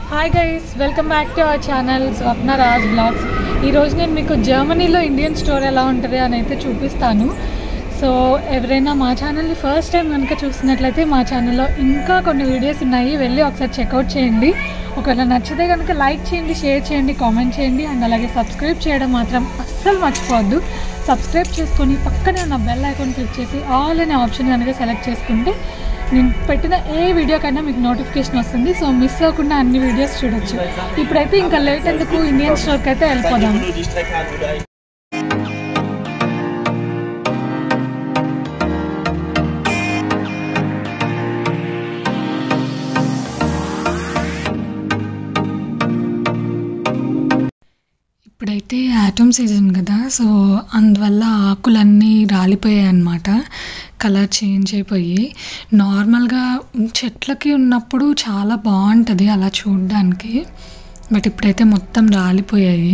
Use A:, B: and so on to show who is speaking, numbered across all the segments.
A: Hi guys, welcome back to our channel Swapna Raj blogs. ఈరోజు నేను మీకు జర్మనీలో ఇండియన్ స్టోర్ ఎలా ఉంటుంది అని అయితే చూపిస్తాను. సో ఎవరైనా మా ఛానల్ని ఫస్ట్ టైం కనుక చూస్తున్నట్లయితే మా ఛానల్లో ఇంకా కొన్ని వీడియోస్ ఉన్నాయి, వెళ్ళి ఒకసారి చెక్అవుట్ చేయండి. ఒకవేళ నచ్చితే కనుక లైక్ చేయండి, షేర్ చేయండి, కామెంట్ చేయండి అండ్ అలాగే సబ్స్క్రైబ్ చేయడం మాత్రం అస్సలు మర్చిపోవద్దు. సబ్స్క్రైబ్ చేసుకొని పక్కనే ఉన్న బెల్ ఐకాన్ క్లిక్ చేసి ఆల్ అనే ఆప్షన్ కనుక సెలెక్ట్ చేసుకుంటే నేను పెట్టిన ఏ వీడియో కన్నా మీకు నోటిఫికేషన్ వస్తుంది. సో మిస్ అవ్వకుండా అన్ని వీడియోస్ చూడొచ్చు. ఇప్పుడైతే ఇంకా లేట్ ఎందుకు, ఇండియన్ స్టోర్కి అయితే వెళ్ళిపోదాం. ఇప్పుడైతే ఆటమ్ సీజన్ కదా, సో అందువల్ల ఆకులన్నీ రాలిపోయాయి అన్నమాట, కలర్ చేంజ్ అయిపోయి. నార్మల్గా చెట్లకి ఉన్నప్పుడు చాలా బాగుంటుంది అలా చూడడానికి, బట్ ఇప్పుడైతే మొత్తం రాలిపోయాయి.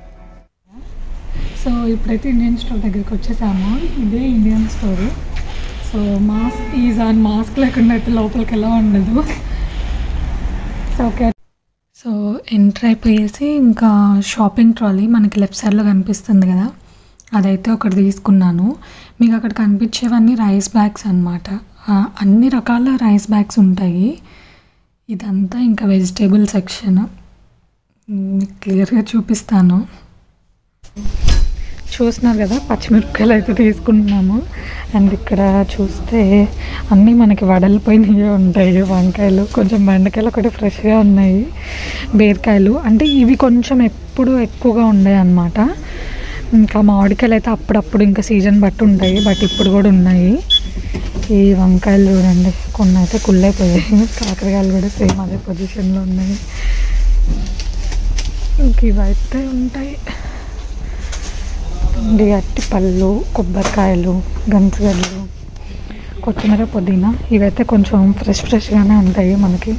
A: సో ఇప్పుడైతే ఇండియన్ స్టోర్ దగ్గరికి వచ్చేసాము. ఇదే Indian store. So mask is on, mask లేకుండా అయితే లోపలికి ఎలా ఉండదు. సో ఓకే, సో ఎంటర్ అయిపోయేసి ఇంకా షాపింగ్ ట్రాలీ మనకి లెఫ్ట్ సైడ్లో కనిపిస్తుంది కదా, అదైతే ఒకటి తీసుకున్నాను. మీకు అక్కడ కనిపించేవన్నీ రైస్ బ్యాగ్స్ అన్నమాట. అన్ని రకాల రైస్ బ్యాగ్స్ ఉంటాయి. ఇదంతా ఇంకా వెజిటేబుల్ సెక్షన్, మీకు క్లియర్గా చూపిస్తాను. చూస్తున్నారు కదా, పచ్చిమిరపకాయలు అయితే తీసుకుంటున్నాము. అండ్ ఇక్కడ చూస్తే అన్నీ మనకి వడలిపోయినవి ఉంటాయి. వంకాయలు, కొంచెం బెండకాయలు ఒకటి ఫ్రెష్గా ఉన్నాయి. బీరకాయలు అంటే ఇవి కొంచెం ఎప్పుడు ఎక్కువగా ఉన్నాయి అన్నమాట. ఇంకా మామిడికాయలు అయితే అప్పుడప్పుడు ఇంకా సీజన్ బట్టి ఉంటాయి, బట్ ఇప్పుడు కూడా ఉన్నాయి. ఈ వంకాయలు చూడండి, కొన్ని అయితే కుళ్ళైపోయాయి. కాకరకాయలు కూడా సేమ్ అదే పొజిషన్లో ఉన్నాయి. ఇంక ఇవైతే ఉంటాయి. అట్టి పళ్ళు, కొబ్బరికాయలు, గంజగడ్డలు, కొత్తిమీర, పుదీనా, ఇవైతే కొంచెం ఫ్రెష్గానే ఉంటాయి మనకి.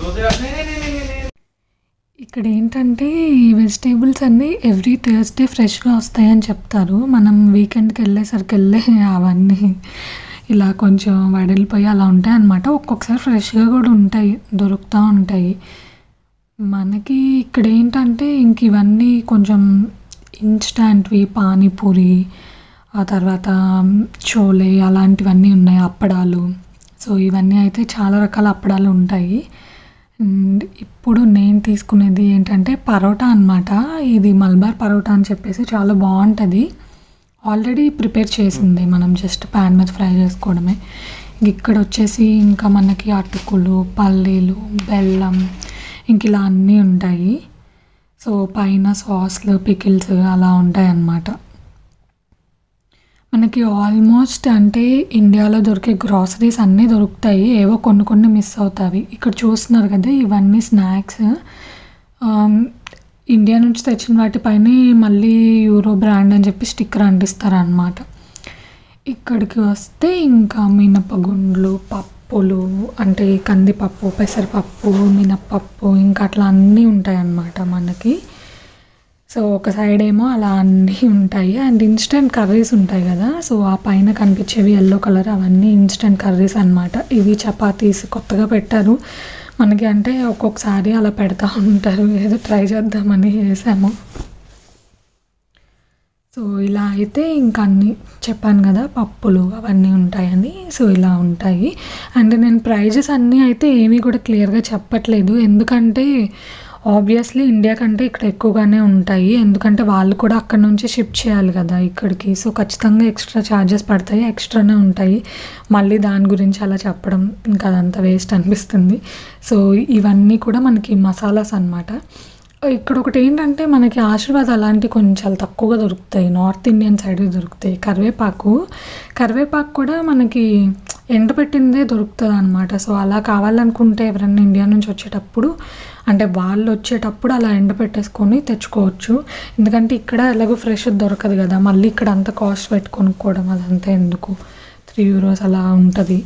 A: ఇక్కడ ఏంటంటే ఈ వెజిటేబుల్స్ అన్నీ ఎవ్రీ థర్స్డే ఫ్రెష్గా వస్తాయని చెప్తారు. మనం వీకెండ్కి వెళ్ళేసరికి అవన్నీ ఇలా కొంచెం వడిలిపోయి అలా ఉంటాయి అన్నమాట. ఒక్కొక్కసారి ఫ్రెష్గా కూడా ఉంటాయి, దొరుకుతూ ఉంటాయి మనకి. ఇక్కడ ఏంటంటే ఇంక ఇవన్నీ కొంచెం ఇన్స్టాంట్వి, పానీపూరి, ఆ తర్వాత చోలే అలాంటివన్నీ ఉన్నాయి, అప్పడాలు. సో ఇవన్నీ అయితే చాలా రకాల అప్పడాలు ఉంటాయి. అండ్ ఇప్పుడు నేను తీసుకునేది ఏంటంటే పరోటా అన్నమాట. ఇది మల్బార్ పరోటా అని చెప్పేసి చాలా బాగుంటుంది. ఆల్రెడీ ప్రిపేర్ చేసింది, మనం జస్ట్ ప్యాన్ మీద ఫ్రై చేసుకోవడమే. ఇక్కడ వచ్చేసి ఇంకా మనకి అటుకులు, పల్లీలు, బెల్లం, ఇంక ఇలా అన్నీ ఉంటాయి. సో పైన సాస్లు, పికిల్స్ అలా ఉంటాయి అన్నమాట. మనకి ఆల్మోస్ట్ అంటే ఇండియాలో దొరికే గ్రాసరీస్ అన్నీ దొరుకుతాయి, ఏవో కొన్ని మిస్ అవుతాయి. ఇక్కడ చూస్తున్నారు కదా, ఇవన్నీ స్నాక్స్. ఇండియా నుంచి తెచ్చిన వాటిపైన మళ్ళీ యూరో బ్రాండ్ అని చెప్పి స్టిక్కర్ అంటిస్తారు అన్నమాట. ఇక్కడికి వస్తే ఇంకా మినపగుండ్లు, పప్పులు అంటే కందిపప్పు, పెసరపప్పు, మినప్పప్పు, ఇంకా అట్లా అన్నీ ఉంటాయి అన్నమాట మనకి. సో ఒక సైడ్ ఏమో అలా అన్నీ ఉంటాయి. అండ్ ఇన్స్టెంట్ కర్రీస్ ఉంటాయి కదా, సో ఆ పైన కనిపించేవి ఎల్లో కలర్, అవన్నీ ఇన్స్టెంట్ కర్రీస్ అన్నమాట. ఇవి చపాతీస్ కొత్తగా పెట్టారు మనకి, అంటే ఒక్కొక్కసారి అలా పెడతా ఉంటారు. ఏదో ట్రై చేద్దామని చేసాము. సో ఇలా అయితే ఇంకా అన్నీ చెప్పాను కదా, పప్పులు అవన్నీ ఉంటాయని. సో ఇలా ఉంటాయి. అండ్ నేను ప్రైజెస్ అన్నీ అయితే ఏమీ కూడా క్లియర్గా చెప్పట్లేదు, ఎందుకంటే ఆబ్వియస్లీ ఇండియా కంటే ఇక్కడ ఎక్కువగానే ఉంటాయి. ఎందుకంటే వాళ్ళు కూడా అక్కడ నుంచి షిప్ చేయాలి కదా ఇక్కడికి. సో ఖచ్చితంగా ఎక్స్ట్రా ఛార్జెస్ పడతాయి, ఎక్స్ట్రానే ఉంటాయి. మళ్ళీ దాని గురించి అలా చెప్పడం ఇంకా అదంతా వేస్ట్ అనిపిస్తుంది. సో ఇవన్నీ కూడా మనకి మసాలాస్ అన్నమాట. ఇక్కడ ఒకటి ఏంటంటే మనకి ఆశీర్వాద్ అలాంటివి కొంచెం చాలా తక్కువగా దొరుకుతాయి, నార్త్ ఇండియన్ సైడ్ దొరుకుతాయి. కరివేపాకు కూడా మనకి ఎండబెట్టిందే దొరుకుతుంది అన్నమాట. సో అలా కావాలనుకుంటే ఎవరైనా ఇండియా నుంచి వచ్చేటప్పుడు, అంటే వాళ్ళు వచ్చేటప్పుడు అలా ఎండబెట్టేసుకొని తెచ్చుకోవచ్చు. ఎందుకంటే ఇక్కడ ఎలాగో ఫ్రెష్ దొరకదు కదా, మళ్ళీ ఇక్కడ అంత కాస్ట్ పెట్టుకొనుక్కోవడం అదంతా ఎందుకు, €3 అలా ఉంటుంది.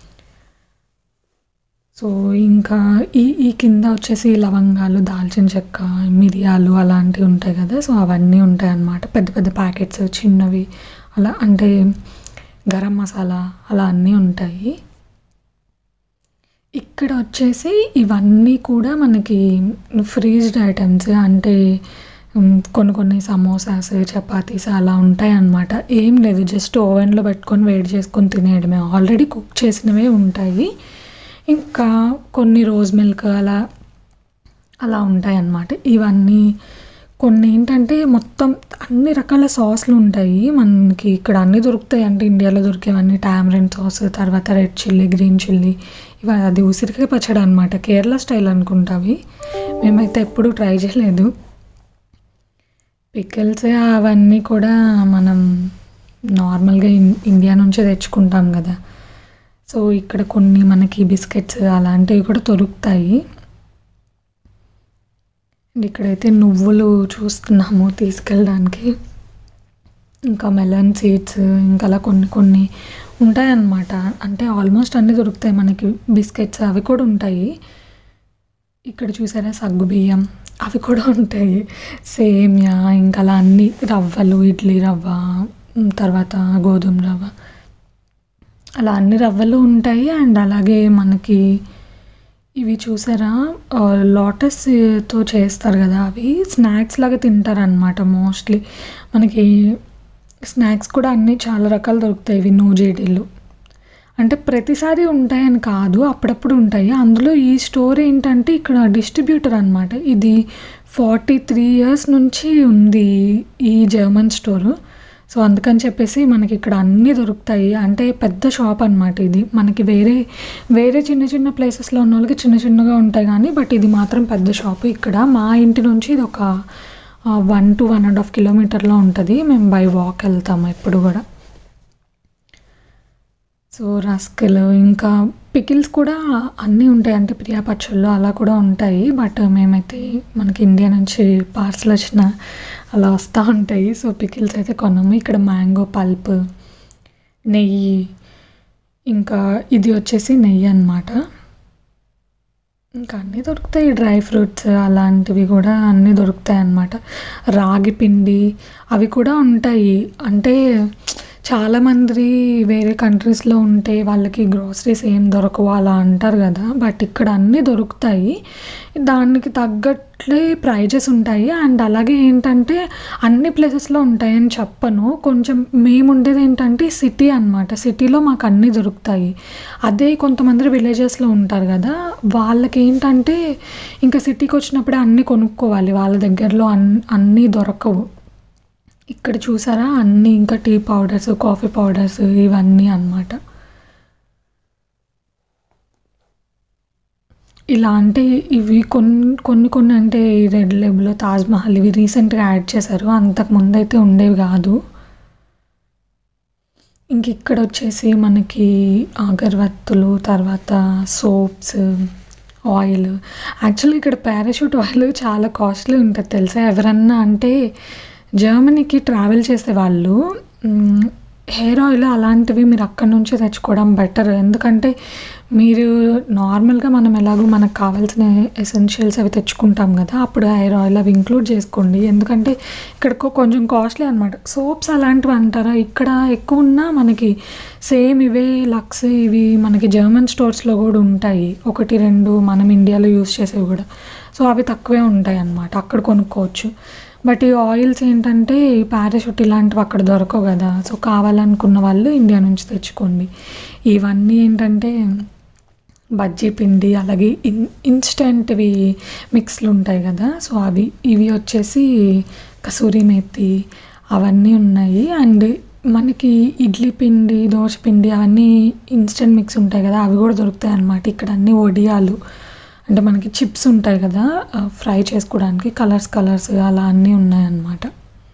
A: సో ఇంకా ఈ కింద వచ్చేసి లవంగాలు, దాల్చిన చెక్క, మిరియాలు అలాంటివి ఉంటాయి కదా, సో అవన్నీ ఉంటాయి అన్నమాట. పెద్ద పెద్ద ప్యాకెట్స్, చిన్నవి అలా, అంటే గరం మసాలా అలా అన్నీ ఉంటాయి. ఇక్కడ వచ్చేసి ఇవన్నీ కూడా మనకి ఫ్రీజ్డ్ ఐటమ్స్ అంటే కొన్ని కొన్ని సమోసాస్, చపాతీస్ అలా ఉంటాయన్నమాట. ఏం లేదు, జస్ట్ ఓవెన్‌లో పెట్టుకొని వేడి చేసుకొని తినేయడమే. ఆల్రెడీ కుక్ చేసినవే ఉంటాయి. ఇంకా కొన్ని రోజ్ మిల్క్ అలా ఉంటాయన్నమాట. ఇవన్నీ కొన్ని ఏంటంటే మొత్తం అన్ని రకాల సాస్‌లు ఉంటాయి. మనకి ఇక్కడ అన్నీ దొరుకుతాయి. అంటే ఇండియాలో దొరికేవన్నీ టామరిన్ సాస్, తర్వాత రెడ్ చిల్లీ, గ్రీన్ చిల్లీ అది ఉసిరికాయ పచ్చడి అనమాట. కేరళ స్టైల్ అనుకుంటా అవి. మేమైతే ఎప్పుడూ ట్రై చేయలేదు. పికిల్స్ అవన్నీ కూడా మనం నార్మల్‌గా ఇండియా నుంచే తెచ్చుకుంటాం కదా! సో, ఇక్కడ కొన్ని మనకి బిస్కెట్స్ అలాంటివి కూడా దొరుకుతాయి. అండ్ ఇక్కడైతే నువ్వులు చూస్తున్నాము తీసుకెళ్ళడానికి. ఇంకా మెలన్ సీడ్స్ ఇంకా అలా కొన్ని కొన్ని ఉంటాయన్నమాట. అంటే ఆల్మోస్ట్ అన్నీ దొరుకుతాయి మనకి. బిస్కెట్స్ అవి కూడా ఉంటాయి. ఇక్కడ చూసారా సగ్గుబియ్యం అవి కూడా ఉంటాయి. సేమియా ఇంకా అలా అన్నీ రవ్వలు, ఇడ్లీ రవ్వ, తర్వాత గోధుమ రవ్వ అలా అన్ని రవ్వలు ఉంటాయి. అండ్ అలాగే మనకి ఇవి చూసారా లోటస్‌తో చేస్తారు కదా! అవి స్నాక్స్ లాగా తింటారనమాట మోస్ట్‌లీ. మనకి స్నాక్స్ కూడా అన్నీ చాలా రకాలు దొరుకుతాయి. ఇవి నూజేడీలు. అంటే ప్రతిసారి ఉంటాయని కాదు, అప్పుడప్పుడు ఉంటాయి. అందులో ఈ స్టోర్ ఏంటంటే ఇక్కడ డిస్ట్రిబ్యూటర్ అనమాట. ఇది 43 ఇయర్స్ నుంచి ఉంది ఈ జర్మన్ స్టోరు. సో, అందుకని చెప్పేసి మనకి ఇక్కడ అన్నీ దొరుకుతాయి. అంటే పెద్ద షాప్ అనమాట ఇది. మనకి వేరే చిన్న చిన్న ప్లేసెస్‌లో ఉన్నోళ్ళకి చిన్న చిన్నగా ఉంటాయి గానీ, బట్ ఇది మాత్రం పెద్ద షాపు ఇక్కడ. మా ఇంటి నుంచి ఇది ఒక 1 to 1.5 కిలోమీటర్‌లో ఉంటది. మేము బై వాక్ వెళ్తాము ఎప్పుడు గూడా. సో, రస్కులు ఇంకా పికిల్స్ కూడా అన్నీ ఉంటాయి. అంటే ప్రియా పచ్చళ్ళు అలా కూడా ఉంటాయి. బట్ మేమైతే మనకి ఇండియా నుంచి పార్సెల్ వచ్చిన అలా వస్తూ ఉంటాయి. సో, పికిల్స్ అయితే కొనము. ఇక్కడ మ్యాంగో పల్ప్, నెయ్యి, ఇంకా ఇది వచ్చేసి నెయ్యి అనమాట. ఇంకా అన్నీ దొరుకుతాయి. డ్రై ఫ్రూట్స్ అలాంటివి కూడా అన్నీ దొరుకుతాయి అన్నమాట. రాగి పిండి అవి కూడా ఉంటాయి. అంటే చాలామంది వేరే కంట్రీస్‌లో ఉంటే వాళ్ళకి గ్రోసరీస్ ఏం దొరకవు అలా అంటారు కదా! బట్ ఇక్కడ అన్నీ దొరుకుతాయి. దానికి తగ్గట్లే ప్రైజెస్ ఉంటాయి. అండ్ అలాగే ఏంటంటే అన్ని ప్లేసెస్‌లో ఉంటాయని చెప్పను. కొంచెం మేముండేది ఏంటంటే సిటీ అనమాట. సిటీలో మాకు అన్నీ దొరుకుతాయి. అదే కొంతమంది విలేజెస్‌లో ఉంటారు కదా! వాళ్ళకేంటంటే ఇంకా సిటీకి వచ్చినప్పుడే అన్నీ కొనుక్కోవాలి. వాళ్ళ దగ్గరలో అన్నీ దొరకవు. ఇక్కడ చూసారా అన్నీ ఇంకా టీ పౌడర్స్, కాఫీ పౌడర్స్ ఇవన్నీ అనమాట. ఇలా అంటే ఇవి కొన్ని అంటే ఈ రెడ్ లేబుల్, తాజ్ మహల్ ఇవి రీసెంట్‌గా యాడ్ చేశారు. అంతకుముందయితే ఉండేవి కాదు. ఇంక ఇక్కడ వచ్చేసి మనకి అగరబత్తులు, తర్వాత సోప్స్, ఆయిల్. యాక్చువల్లీ ఇక్కడ పారాషూట్ ఆయిల్ చాలా కాస్ట్‌లీ ఉంటది తెలుసా! ఎవరన్నా అంటే జర్మనీకి ట్రావెల్ చేసేవాళ్ళు హెయిర్ ఆయిల్ అలాంటివి మీరు అక్కడి నుంచే తెచ్చుకోవడం బెటర్. ఎందుకంటే మీరు నార్మల్‌గా మనం ఎలాగో మనకు కావాల్సిన ఎసెన్షియల్స్ అవి తెచ్చుకుంటాం కదా! అప్పుడు హెయిర్ ఆయిల్ అవి ఇంక్లూడ్ చేసుకోండి. ఎందుకంటే ఇక్కడ కొంచెం కాస్ట్‌లీ అనమాట. సోప్స్ అలాంటివి అంటారా ఇక్కడ ఎక్కువ ఉన్నా మనకి సేమ్ ఇవే లక్స్ ఇవి మనకి జర్మన్ స్టోర్స్‌లో కూడా ఉంటాయి. 1, 2 మనం ఇండియాలో యూజ్ చేసేవి కూడా. సో, అవి తక్కువే ఉంటాయన్నమాట. అక్కడ కొనుక్కోవచ్చు. బట్ ఈ ఆయిల్స్ ఏంటంటే పారాషూట్ ఇలాంటివి అక్కడ దొరకవు కదా! సో, కావాలనుకున్న వాళ్ళు ఇండియా నుంచి తెచ్చుకోండి. ఇవన్నీ ఏంటంటే బజ్జీ పిండి అలాగే ఇన్‌స్టంట్‌వి మిక్స్‌లు ఉంటాయి కదా! సో, ఇవి వచ్చేసి కసూరి మేతి అవన్నీ ఉన్నాయి. అండ్ మనకి ఇడ్లీ పిండి, దోస పిండి అవన్నీ ఇన్‌స్టంట్ మిక్స్ ఉంటాయి కదా! అవి కూడా దొరుకుతాయి అన్నమాట. ఇక్కడ అన్నీ వడియాలు అంటే మనకి చిప్స్ ఉంటాయి కదా! ఫ్రై చేసుకోవడానికి కలర్స్ అలా అన్నీ ఉన్నాయన్నమాట.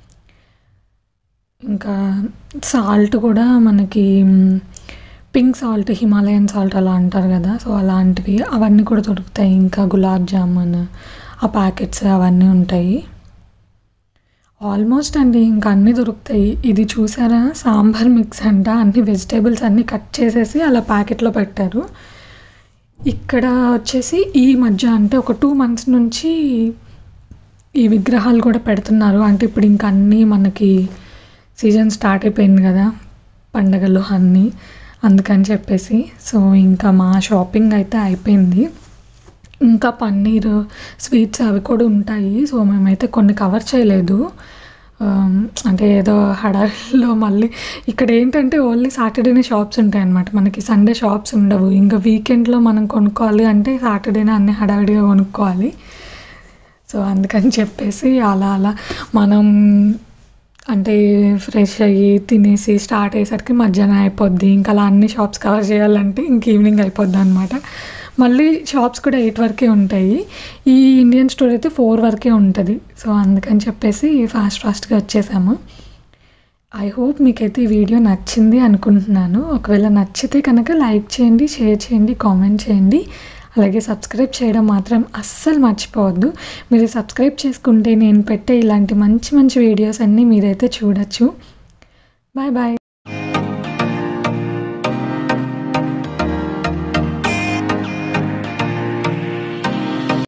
A: ఇంకా సాల్ట్ కూడా మనకి పింక్ సాల్ట్, హిమాలయన్ సాల్ట్ అలా అంటారు కదా! సో, అలాంటివి అవన్నీ కూడా దొరుకుతాయి. ఇంకా గులాబ్ జామున్ ఆ ప్యాకెట్స్ అవన్నీ ఉంటాయి. ఆల్మోస్ట్ అండి ఇంకా అన్నీ దొరుకుతాయి. ఇది చూసారా సాంబార్ మిక్స్ అంట. అన్ని వెజిటేబుల్స్ అన్నీ కట్ చేసేసి అలా ప్యాకెట్‌లో పెట్టారు. ఇక్కడ వచ్చేసి ఈ మధ్య అంటే ఒక 2 మంత్స్ నుంచి ఈ విగ్రహాలు కూడా పెడుతున్నారు. అంటే ఇప్పుడు ఇంక అన్నీ మనకి సీజన్ స్టార్ట్ అయిపోయింది కదా! పండగలు అన్నీ. అందుకని చెప్పేసి. సో ఇంకా మా షాపింగ్ అయితే అయిపోయింది. ఇంకా పన్నీర్ స్వీట్స్ అవి కూడా ఉంటాయి. సో మేమైతే కొన్ని కవర్ చేయలేదు. అంటే ఏదో హడావిడిలో మళ్ళీ ఇక్కడ ఏంటంటే ఓన్లీ సాటర్డేనే షాప్స్ ఉంటాయన్నమాట. మనకి సండే షాప్స్ ఉండవు. ఇంకా వీకెండ్లో మనం కొనుక్కోవాలి అంటే సాటర్డేనే అన్నీ హడావిడిగా కొనుక్కోవాలి. సో అందుకని చెప్పేసి అలా అలా మనం అంటే ఫ్రెష్ అయ్యి తినేసి స్టార్ట్ అయ్యేసరికి మధ్యాహ్నం అయిపోద్ది. ఇంకా అలా అన్ని షాప్స్ కవర్ చేయాలంటే ఇంక ఈవినింగ్ అయిపోద్ది అనమాట. మళ్ళీ షాప్స్ కూడా 8 వరకే ఉంటాయి. ఈ ఇండియన్ స్టోర్ అయితే 4 వరకే ఉంటుంది. సో అందుకని చెప్పేసి ఫాస్ట్గా వచ్చేసాము. ఐ హోప్ మీకైతే ఈ వీడియో నచ్చింది అనుకుంటున్నాను. ఒకవేళ నచ్చితే కనుక లైక్ చేయండి, షేర్ చేయండి, కామెంట్ చేయండి. అలాగే సబ్స్క్రైబ్ చేయడం మాత్రం అస్సలు మర్చిపోవద్దు. మీరు సబ్స్క్రైబ్ చేసుకుంటే నేను పెట్టే ఇలాంటి మంచి మంచి వీడియోస్ అన్నీ మీరైతే చూడొచ్చు. Bye bye.